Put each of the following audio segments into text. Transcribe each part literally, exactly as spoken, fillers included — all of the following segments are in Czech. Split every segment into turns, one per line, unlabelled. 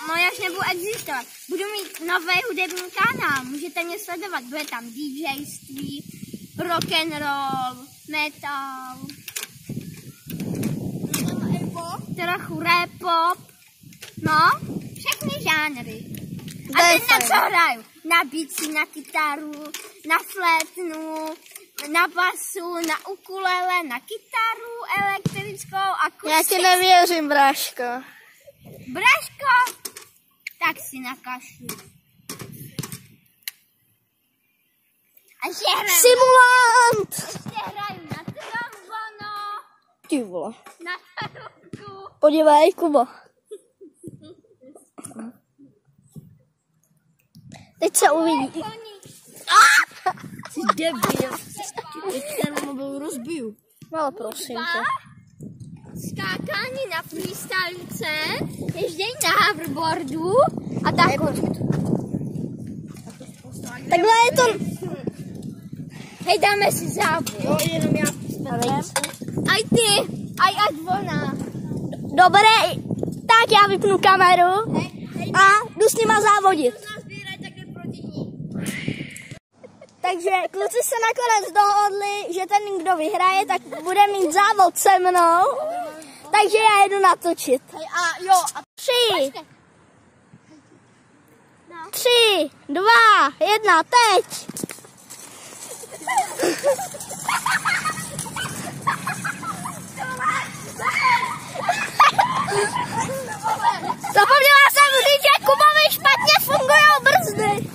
moje až nebudu existovat. Budu mít nový hudební kanál, můžete mě sledovat, bude tam DJství, rock and roll, metal, trochu rap, pop, no, všechny žánry. A teď na co hraju? Na bicí, na kytaru, na flétnu, na basu, na ukulele, na kytaru elektrickou, akustickou.
Já ti nevěřím, Bráško.
Braško, tak si nakašlu. A ještě hraju,
Simulant!
ještě hraju na trombono,
Ty vole.
na trubku.
Podívej, Kubo. Teď se uvidí.
Jsi debil. Teď ten mobil rozbiju.
Ale prosím tě.
Skákání na freestylce, ježdění na hoverboardu a tak.
Takhle je to...
Hej, dáme si závod.
Jo, jenom já.
Aj ty, aj ať ona.
Dobré, tak já vypnu kameru a jdu s nima závodit. Takže kluci se nakonec dohodli, že ten, kdo vyhraje, tak bude mít závod se mnou. Takže já jedu natočit.
A jo, a
Tři, tři, dva, jedna, teď. Zapomněla jsem říct, že Kubovi špatně fungují brzdy.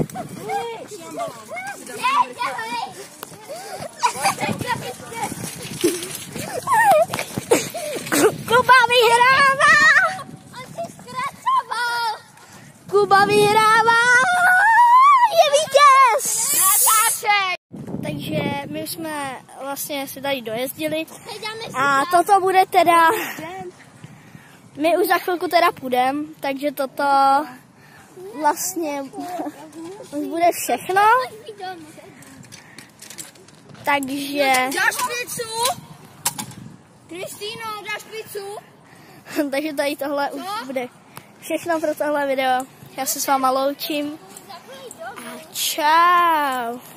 Kuba vyhrává!
on si zkracoval.
Kuba vyhrává! Je vítěz! Takže my jsme vlastně se tady dojezdili
Hej, dáme si
a toto bude teda, my už za chvilku teda půjdem, takže toto vlastně už bude všechno, takže,
Dáš pizzu? Kristýno, dáš pizzu?
takže tady tohle už bude všechno pro tohle video. Já se s váma loučím a čau.